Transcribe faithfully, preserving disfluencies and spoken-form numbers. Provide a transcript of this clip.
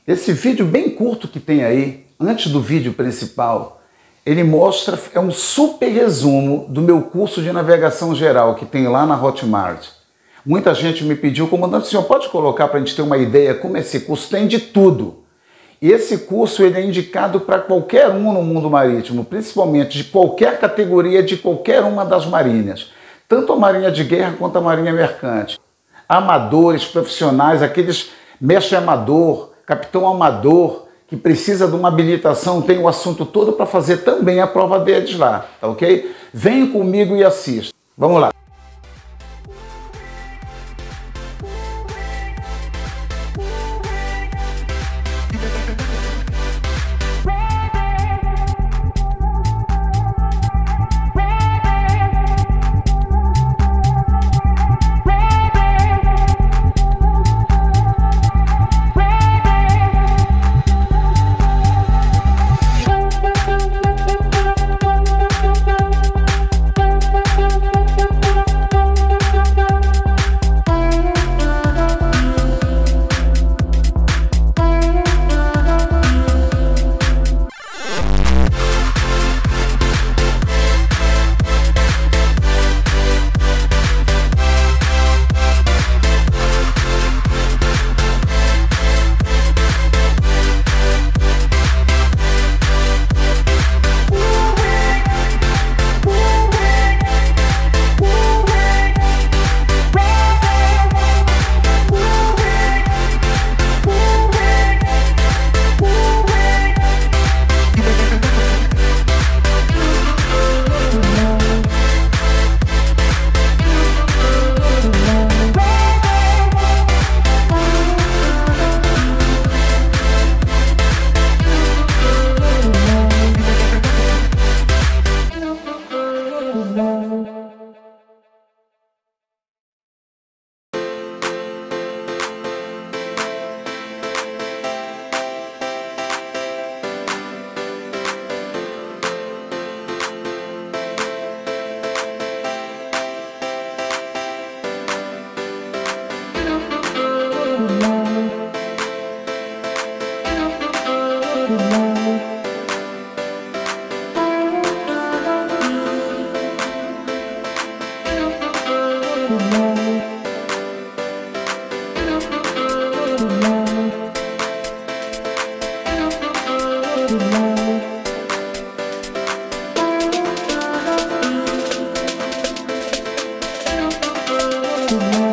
Esse vídeo bem curto que tem aí, antes do vídeo principal, ele mostra, é um super resumo do meu curso de navegação geral que tem lá na Hotmart. Muita gente me pediu, comandante, o senhor pode colocar para a gente ter uma ideia como esse curso tem de tudo. E esse curso ele é indicado para qualquer um no mundo marítimo, principalmente de qualquer categoria, de qualquer uma das marinhas. Tanto a marinha de guerra quanto a marinha mercante. Amadores, profissionais, aqueles mestre amador, capitão amador, que precisa de uma habilitação, tem o assunto todo para fazer também a prova deles lá, tá ok? Venham comigo e assistam. Vamos lá. Thank you.